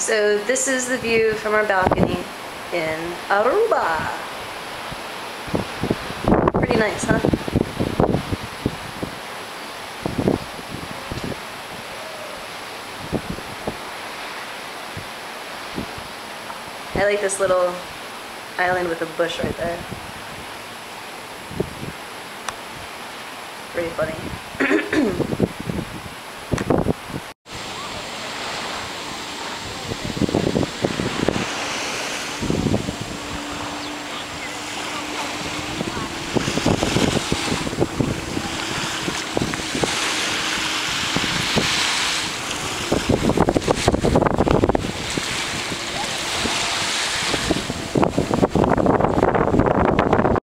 So this is the view from our balcony in Aruba. Pretty nice, huh? I like this little island with a bush right there. Pretty funny.